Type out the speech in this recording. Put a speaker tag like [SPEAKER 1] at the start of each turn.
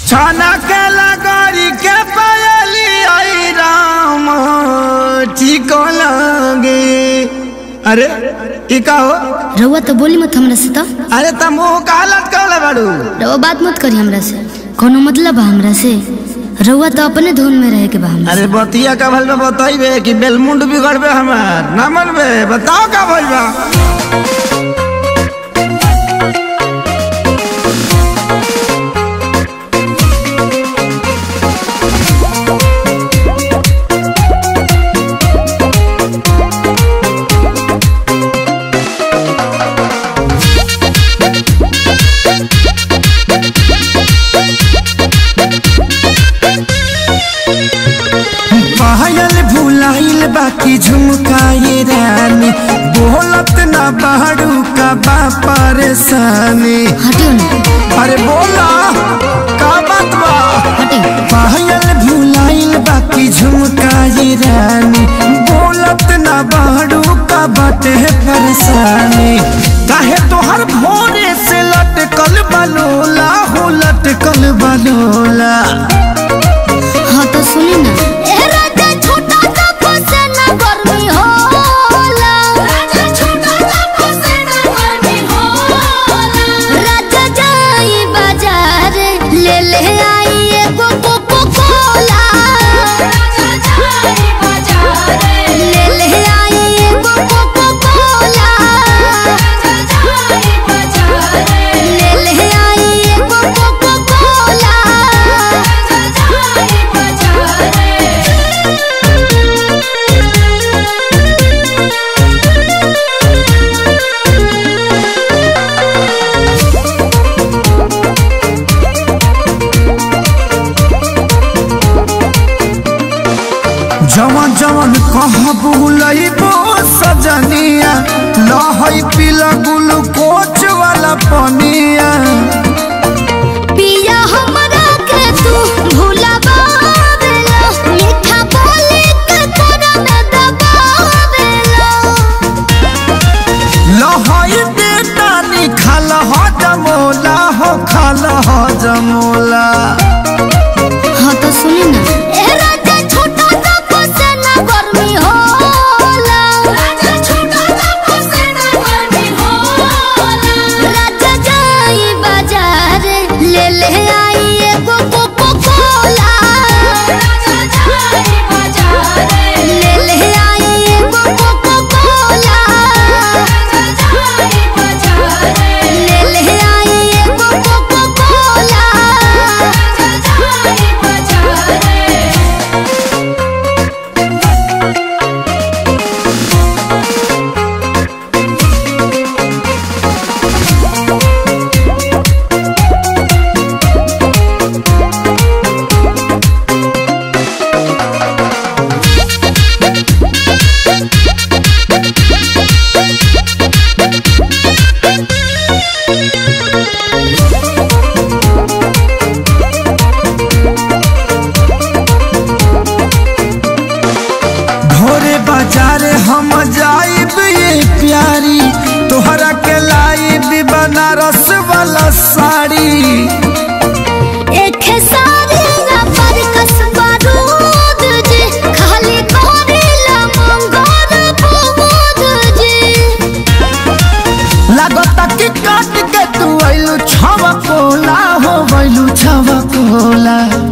[SPEAKER 1] छाना के लगरी के पायली आई राम ठीक लगे। अरे इका हो
[SPEAKER 2] रउआ तो बोली मत हमरा से तो।
[SPEAKER 1] अरे तुम कालत कहले बाड़ू।
[SPEAKER 2] रउआ बात मत करी हमरा से, कोनो मतलब बा हमरा से? रउआ तो अपने धुन में रहे के बा हमरा।
[SPEAKER 1] अरे बतिया का भल में बताइबे कि बेलमुंड बिगड़बे हमार ना मनबे? बताओ का भइल बा। भुलाइल बाकी झुमकाए रानी, बोलत ना बाड़ू का बा परेशानी।
[SPEAKER 2] हटियो ना।
[SPEAKER 1] अरे बोला का बात बा? पायल भुलाइल बाकी झुमकाए रानी, बोलत ना बाड़ू का बाटे परेशानी। काहे तोहर भोरे से लटकल बलोला हो, लटकल बलोला।
[SPEAKER 2] हाँ तो सुनी ना।
[SPEAKER 1] जवन जवन कहबू लइबो सजनिया, लहई पीला ग्लूकोच वाला पनिया।
[SPEAKER 2] पिया हमरा के तू भुलावेला, मीठा बोली के तोरा में दबावेला।
[SPEAKER 1] लहई बेटा नी खाल हो जमोला हो, खाल हो जमोला।
[SPEAKER 2] हाँ तो सुनी ना।
[SPEAKER 1] हम जाइब ये प्यारी, तोहरा के लाइब बनारस वाला साड़ी।
[SPEAKER 2] एक साड़ी ना पर कसबा दूध जी, खाली करेला मंगोर दूध जी।
[SPEAKER 1] लागता कि काट के तू आइलू छवा कोला हो, वैलू छवा कोला।